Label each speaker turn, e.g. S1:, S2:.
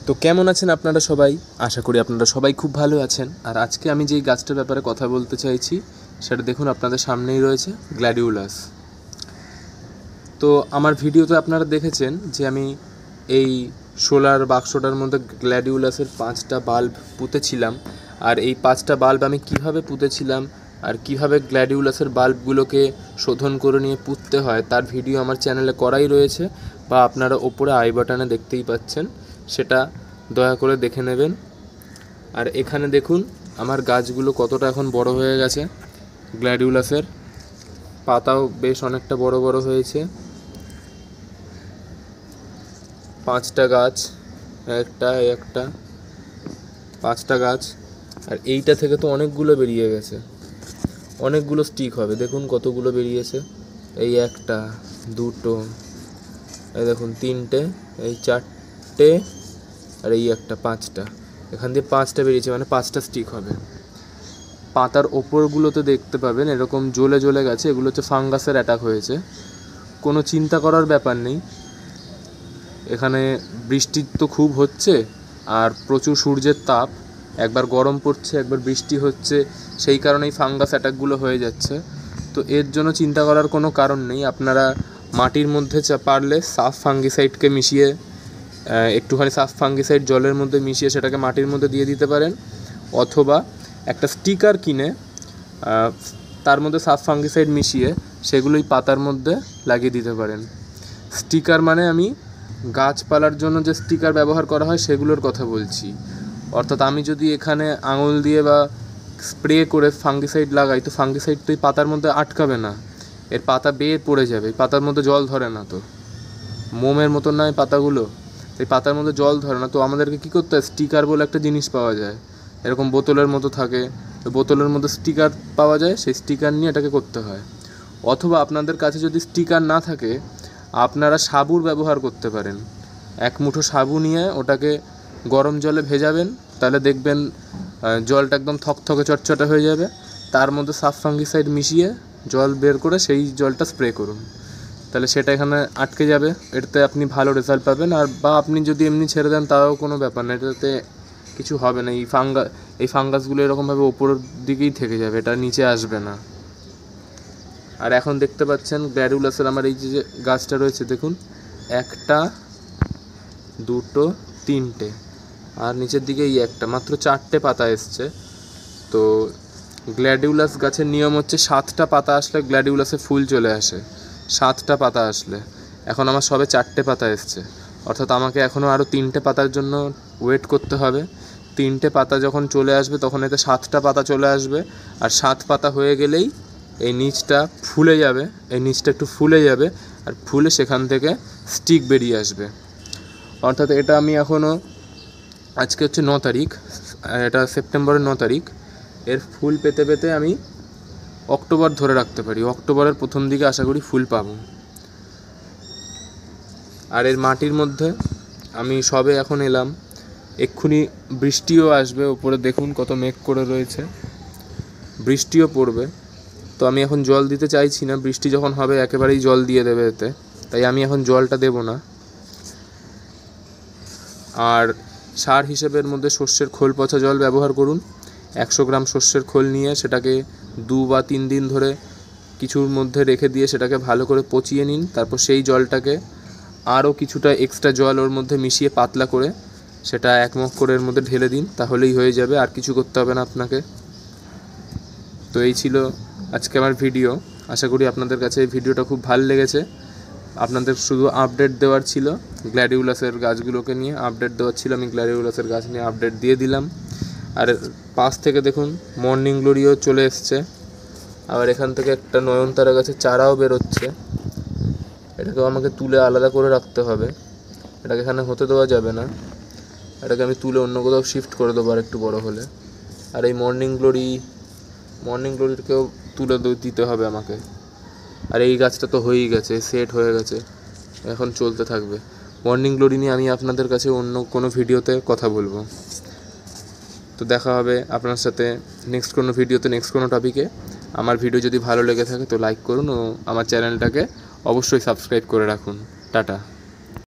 S1: তো কেমন আছেন আপনারা সবাই? আশা করি আপনারা সবাই খুব ভালো আছেন। আর আজকে আমি যেই গাছটার ব্যাপারে কথা বলতে চাইছি সেটা দেখুন আপনাদের সামনেই রয়েছে, গ্ল্যাডিওলাস। তো আমার ভিডিওতে আপনারা দেখেছেন যে আমি এই সোলার বাক্সটার মধ্যে গ্ল্যাডিওলাসের 5টা বাল্ব পুঁতেছিলাম। আর এই 5টা বাল্ব আমি কিভাবে পুঁতেছিলাম আর কিভাবে গ্ল্যাডিওলাসের বাল্বগুলোকে শোধন করে নিয়ে পুঁততে হয় তার ভিডিও আমার চ্যানেলে করাই রয়েছে, বা আপনারা ওপরে আই বাটনে দেখতেই পাচ্ছেন, সেটা দয়া করে দেখে নেবেন। আর এখানে দেখুন আমার গাছগুলো কতটা এখন বড় হয়ে গেছে। গ্ল্যাডিওলাসের পাতাও বেশ অনেকটা বড় বড় হয়েছে। 5টা গাছ, একটা 5টা গাছ। আর এইটা থেকে তো অনেকগুলো বেরিয়ে গেছে, অনেকগুলো স্টিক হবে। দেখুন কতগুলো বেরিয়েছে, এই 1টা 2টো, এই দেখুন 3টে, এই 4টে, আর এই একটা 5টা। এখান দিয়ে 5টা বেরিয়েছে, মানে 5টা স্টিক হবে। পাতার ওপরগুলোতে দেখতে পাবেন এরকম জ্বলে জ্বলে গেছে, এগুলো হচ্ছে ফাঙ্গাসের অ্যাটাক হয়েছে। কোনো চিন্তা করার ব্যাপার নেই, এখানে বৃষ্টি তো খুব হচ্ছে আর প্রচুর সূর্যের তাপ, একবার গরম পড়ছে একবার বৃষ্টি হচ্ছে, সেই কারণেই ফাঙ্গাস অ্যাটাকগুলো হয়ে যাচ্ছে। তো এর জন্য চিন্তা করার কোনো কারণ নেই। আপনারা মাটির মধ্যে পারলে সাফ ফাঙ্গিসাইডকে মিশিয়ে, একটুখানি সাফ ফাঙ্গিসাইড জলের মধ্যে মিশিয়ে সেটাকে মাটির মধ্যে দিয়ে দিতে পারেন, অথবা একটা স্টিকার কিনে তার মধ্যে সাফ ফাঙ্গিসাইড মিশিয়ে সেগুলোই পাতার মধ্যে লাগিয়ে দিতে পারেন। স্টিকার মানে আমি গাছপালার জন্য যে স্টিকার ব্যবহার করা হয় সেগুলোর কথা বলছি। অর্থাৎ আমি যদি এখানে আঙুল দিয়ে বা স্প্রে করে ফাঙ্গিসাইড লাগাই, তো ফাঙ্গিসাইড তো এই পাতার মধ্যে আটকাবে না, এর পাতা বেয়ে পড়ে যাবে। পাতার মধ্যে জল ধরে না, তো মোমের মতন নয় পাতাগুলো, এই পাতার মধ্যে জল ধরে না। তো আমাদেরকে কী করতে হয়, স্টিকার বলে একটা জিনিস পাওয়া যায়, এরকম বোতলের মতো থাকে, বোতলের মধ্যে স্টিকার পাওয়া যায়, সেই স্টিকার নিয়ে এটাকে করতে হয়। অথবা আপনাদের কাছে যদি স্টিকার না থাকে, আপনারা সাবুর ব্যবহার করতে পারেন। 1 মুঠো সাবু নিয়ে ওটাকে গরম জলে ভেজাবেন, তাহলে দেখবেন জলটা একদম থকথকে চটচটে হয়ে যাবে। তার মধ্যে সাফ ফাঙ্গিসাইড মিশিয়ে জল বের করে সেই জলটা স্প্রে করুন, তাহলে সেটা এখানে আটকে যাবে। এটাতে আপনি ভালো রেজাল্ট পাবেন। আর বা আপনি যদি এমনি ছেড়ে দেন তাও কোনো ব্যাপার না, এটাতে কিছু হবে না। এই ফাঙ্গাসগুলো এরকমভাবে উপরের দিকেই থেকে যাবে, এটা নিচে আসবে না। আর এখন দেখতে পাচ্ছেন গ্ল্যাডিওলাসের আমার এই যে গাছটা রয়েছে, দেখুন 1টা 2টো 3টে, আর নিচের দিকে এই একটা, মাত্র 4টে পাতা এসছে। তো গ্ল্যাডিওলাস গাছের নিয়ম হচ্ছে 7টা পাতা আসলে গ্ল্যাডিওলাসে ফুল চলে আসে, 7টা পাতা আসলে। এখন আমার সবে 4টে পাতা এসছে, অর্থাৎ আমাকে এখনও আরও 3টে পাতার জন্য ওয়েট করতে হবে। 3টে পাতা যখন চলে আসবে তখন এতে 7টা পাতা চলে আসবে। আর 7 পাতা হয়ে গেলেই এই নিচটা ফুলে যাবে, এই নিচটা একটু ফুলে যাবে, আর ফুলে সেখান থেকে স্টিক বেরিয়ে আসবে। অর্থাৎ এটা আমি এখনও, আজকে হচ্ছে 9 তারিখ, এটা সেপ্টেম্বরের 9 তারিখ, এর ফুল পেতে পেতে আমি অক্টোবর ধরে রাখতে পারি। অক্টোবরের প্রথম দিকে আশা করি ফুল পাবো। আর এর মাটির মধ্যে আমি সবে এখন এলাম, এক্ষুনি বৃষ্টিও আসবে, ওপরে দেখুন কত মেঘ করে রয়েছে, বৃষ্টিও পড়বে। তো আমি এখন জল দিতে চাইছি না, বৃষ্টি যখন হবে একেবারেই জল দিয়ে দেবে এতে, তাই আমি এখন জলটা দেব না। আর সার হিসেবের মধ্যে সর্ষের খোল পচা জল ব্যবহার করুন। 100 গ্রাম সর্ষের খোল নিয়ে সেটাকে 2 বা 3 দিন ধরে কিছুর মধ্যে রেখে দিয়ে সেটাকে ভালো করে পচিয়ে নিন। তারপর সেই জলটাকে আরও কিছুটা এক্সট্রা জল ওর মধ্যে মিশিয়ে পাতলা করে সেটা 1 মগ করে এর মধ্যে ঢেলে দিন, তাহলেই হয়ে যাবে, আর কিছু করতে হবে না আপনাকে। তো এই ছিল আজকে আমার ভিডিও। আশা করি আপনাদের কাছে এই ভিডিওটা খুব ভালো লেগেছে। আপনাদের শুধু আপডেট দেওয়ার ছিল, গ্ল্যাডিওলাসের গাছগুলোকে নিয়ে আপডেট দেওয়ার ছিল, আমি গ্ল্যাডিওলাসের গাছ নিয়ে আপডেট দিয়ে দিলাম। আর পাশ থেকে দেখুন মর্নিং গ্লোরিও চলে এসছে, আবার এখান থেকে একটা নয়নতারা গাছের চারাও বেরোচ্ছে। এটাকেও আমাকে তুলে আলাদা করে রাখতে হবে, এটাকে এখানে হতে দেওয়া যাবে না, এটাকে আমি তুলে অন্য কোথাও শিফট করে দেবো আর একটু বড় হলে। আর এই মর্নিং গ্লোরিকেও তুলে দিতে হবে আমাকে। আর এই গাছটা তো হয়েই গেছে, সেট হয়ে গেছে, এখন চলতে থাকবে। মর্নিং গ্লোরি নিয়ে আমি আপনাদের কাছে অন্য কোনো ভিডিওতে কথা বলবো। তো দেখা হবে আপনার সাথে নেক্সট কোনো ভিডিওতে, নেক্সট কোনো টপিকে। আমার ভিডিও যদি ভালো লেগে থাকে তো লাইক করুন ও আমার চ্যানেলটাকে অবশ্যই সাবস্ক্রাইব করে রাখুন। টাটা।